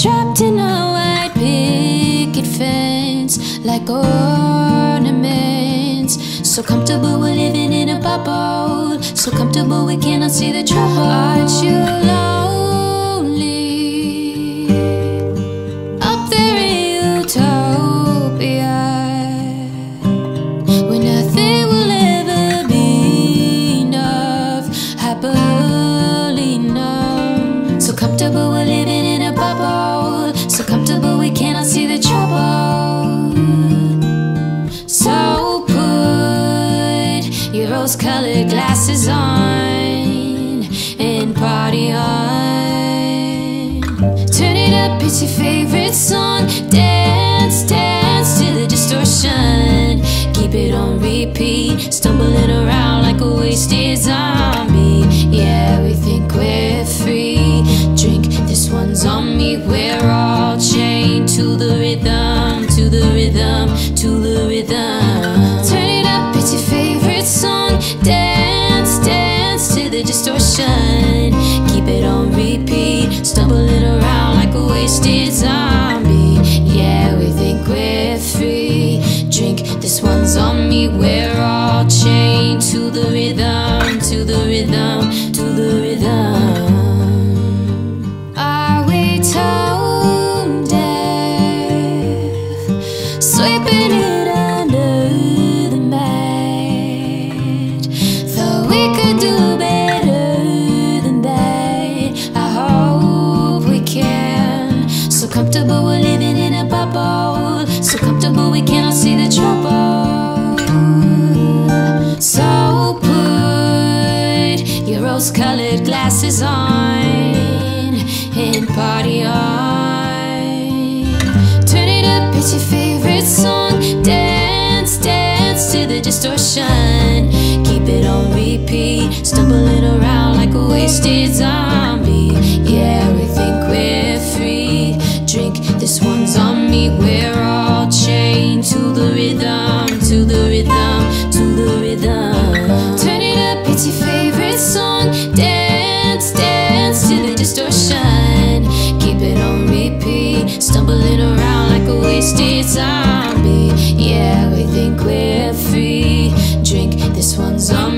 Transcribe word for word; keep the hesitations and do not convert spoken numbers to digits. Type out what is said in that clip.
trapped in a white picket fence, like ornaments. So comfortable we're living in a bubble, so comfortable we cannot see the trouble. Aren't you lonely up there in utopia, where nothing will ever be enough, happily numb? So comfortable we're living in a bubble, so comfortable we cannot see the trouble. So put your rose-colored glasses on and party on. Turn it up, it's your favorite song. Dance, dance to the distortion. Keep it on repeat, stumbling around like a wasted zombie. Yeah, we think we're free. Drink, this one's on me. We're all chained to the rhythm, to the rhythm, to the rhythm. Turn it up, it's your favorite song. Dance, dance to the distortion. Keep it on repeat, stumbling around like a wasted zombie. Yeah, we think we're free. Drink, this one's on me. We're all chained to the rhythm, to the rhythm, to the rhythm. Are we tone deaf, sweeping it under the mat? Thought we could do better than that. I hope we can. So comfortable we're living in a bubble, so comfortable we cannot see the trouble. So put your rose-colored glasses on and party on. Turn it up, it's your favorite song. Dance, dance to the distortion. Keep it on repeat, stumbling around like a wasted zombie. Yeah, we think we're free. Drink, this one's on me. We're all chained to the rhythm, to the rhythm, to the rhythm. Turn it up, it's your favorite song. Dance, dance to the distortion. Keep it on repeat, stumbling around like a wasted zombie. Yeah, we think we're free. Drink, this one's on